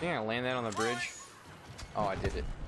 think I land that on the bridge? Oh, I did it.